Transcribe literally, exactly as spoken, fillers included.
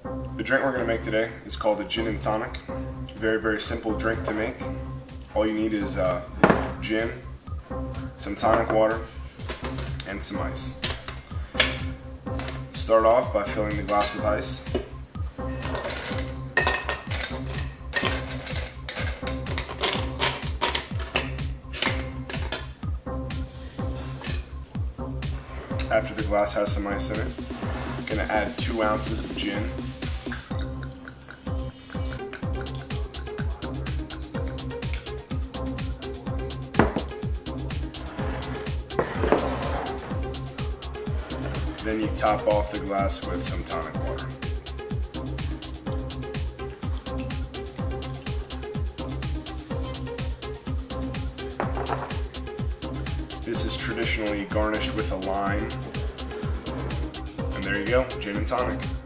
The drink we're going to make today is called a gin and tonic. Very, very simple drink to make. All you need is uh, gin, some tonic water, and some ice. Start off by filling the glass with ice. After the glass has some ice in it, I'm going to add two ounces of gin. Then you top off the glass with some tonic water. This is traditionally garnished with a lime. And there you go, gin and tonic.